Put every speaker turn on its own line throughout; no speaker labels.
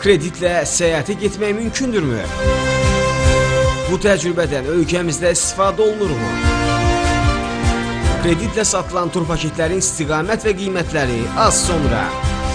Kreditlə səyahətə getmək mümkündürmü? Bu təcrübədən ölkəmizdə istifadə olunurmu? Kreditlə satılan tur paketlərin istiqamət və qiymətləri az sonra.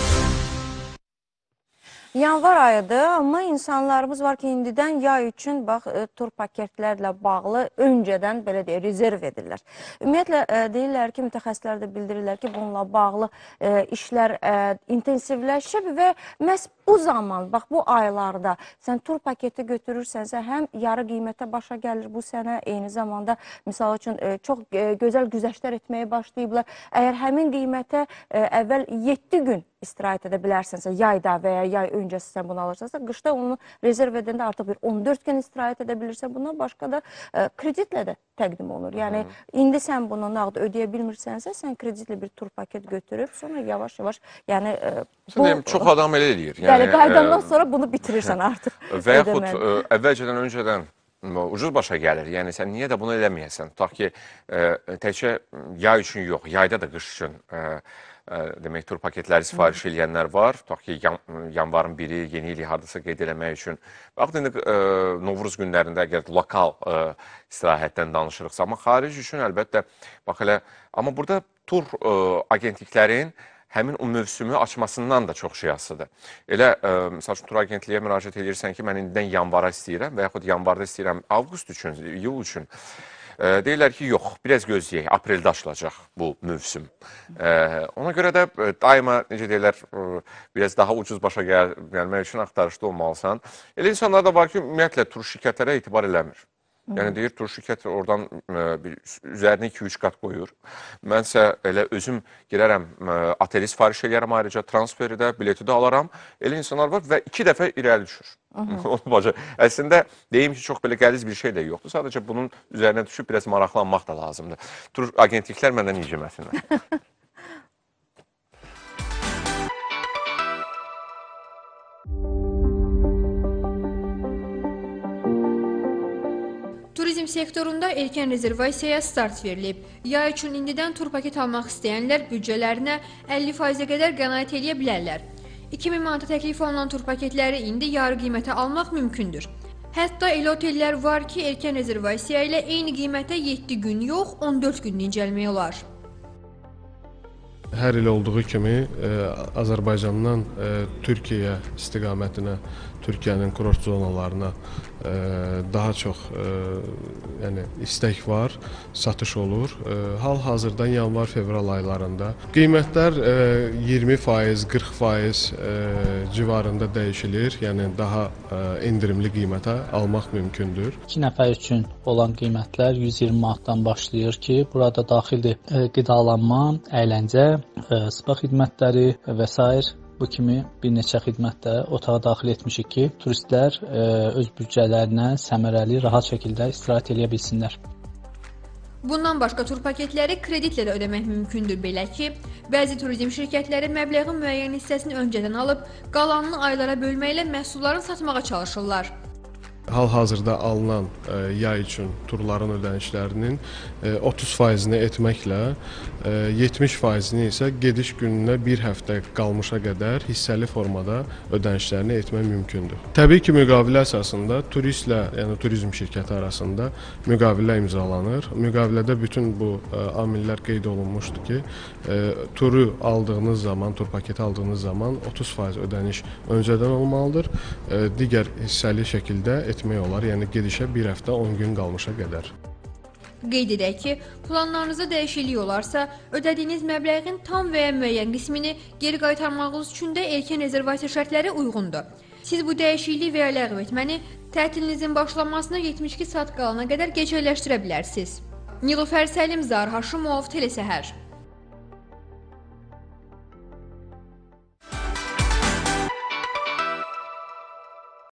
Yanvar ayıdır, amma insanlarımız var ki, indidən yay üçün tur paketlərlə bağlı öncədən belə deyək, rezerv edirlər. Ümumiyyətlə, deyirlər ki, mütəxəssislər də bildirirlər ki, bununla bağlı işlər intensivləşib və məhz bu zaman, bu aylarda sən tur paketi götürürsənsə, həm yarı qiymətə başa gəlir bu sənə, eyni zamanda, misal üçün, çox gözəl güzəştlər etməyə başlayıblar. Əgər həmin qiymətə əvvəl 7 gün istirahət edə bilərsənsə, yayda və ya yay öncəsi sən bunu alırsansa, qışda onu rezerv edəndə artıq bir 14 gün istirahət edə bilirsən. Bundan başqa da kreditlə də təqdim olunur. Yəni, indi sən bunu nağd ödəyə bilmirsənsə, sən kreditlə bir tur paket götürüb, sonra yavaş-yavaş, yəni...
Çox adam elə eləyir.
Bəli, qaydandan sonra bunu bitirirsən artıq.
Və yaxud əvvəlcədən öncədən ucuz başa gəlir. Yəni, sən niyə də bunu eləməyəsən? Tutaq ki, təkcə yay üçün yox, yayda da qış üçün demək, tur paketləri sifariş edənlər var. Tutaq ki, yanvarın biri, yeni ili hardasa qeyd eləmək üçün. Baxın, indi Novruz günlərində əgər lokal istirahətdən danışırıqsa, amma xaric üçün əlbəttə, bax elə, amma burada tur agentliklərin həmin o mövsümü açmasından da çox şey asılıdır. Elə, misal üçün, tur agentliyə müraciət edirsən ki, mən indidən yanvara istəyirəm və yaxud yanvarda istəyirəm avqust üçün, yıl üçün. Deyirlər ki, yox, biraz gözləyək, apreldə açılacaq bu mövsüm. Ona görə də daima, necə deyirlər, biraz daha ucuz başa gəlmək üçün axtarışda olmalısan. Elə insanlar da var ki, ümumiyyətlə, tur şirkətlərə etibar eləmir. Yəni, deyir, tur şirkət oradan üzərinə 2-3 qat qoyur. Mənsə elə özüm girərəm, ateli sifariş edərəm ayrıca, transferi də, bileti də alaram. Elə insanlar var və 2 dəfə irəli düşür. Əslində, deyim ki, çox belə qəliz bir şey də yoxdur. Sadəcə bunun üzərinə düşüb biraz maraqlanmaq da lazımdır. Tur agentliklər məndən incəməsinlər.
Turizm sektorunda erkən rezervasiyaya start verilib. Yay üçün indidən tur paket almaq istəyənlər büdcələrinə 50%-ə qədər qənaət edə bilərlər. 2000 manata təklif olunan tur paketləri indi yarı qiymətə almaq mümkündür. Hətta elə otellər var ki, erkən rezervasiya ilə eyni qiymətə 7 gün yox, 14 gün dincəlmək olar.
Hər il olduğu kimi Azərbaycandan Türkiyə istiqamətinə, Türkiyənin kurort zonalarına daha çox istək var, satış olur. Hal-hazırda yanvar-fevral aylarında qiymətlər 20%, 40% civarında dəyişilir. Yəni daha endirimli qiymətə almaq mümkündür.
2 nəfər üçün olan qiymətlər 120 manatdan başlayır ki, burada daxildir qidalanma, əyləncə, spa xidmətləri və s. Bu kimi bir neçə xidmətdə otağa daxil etmişik ki, turistlər öz büdcələrinə səmərəli, rahat şəkildə istirahət edə bilsinlər.
Bundan başqa tur paketləri kreditlə də ödəmək mümkündür. Belə ki, bəzi turizm şirkətləri məbləğin müəyyən hissəsini öncədən alıb, qalanını aylara bölməklə məhsullarını satmağa çalışırlar.
Hal-hazırda alınan yay üçün turların ödənişlərinin 30%-ni etməklə 70%-ni isə gediş gününə bir həftə qalmışa qədər hissəli formada ödənişlərini etmək mümkündür. Təbii ki, müqavilə əsasında turistlə, yəni turizm şirkəti arasında müqavilə imzalanır. Müqavilədə bütün bu amillər qeyd olunmuşdur ki, turu aldığınız zaman, tur paketi aldığınız zaman 30% ödəniş öncədən olmalıdır. Digər hissəli şəkildə etmək olar, yəni gedişə bir həftə 10 gün qalmışa qədər.
Qeyd edək ki, planlarınızda dəyişiklik olarsa, ödədiyiniz məbləğin tam və ya müəyyən qismini geri qaytarmağınız üçün də erkən rezervasiya şərtləri uyğundur. Siz bu dəyişikliyi və ya ləğv etməni tətilinizin başlanmasına 72 saat qalana qədər gecələşdirə bilərsiniz. Nilufər Səlim, Zahir Haşimov, Telesəhər.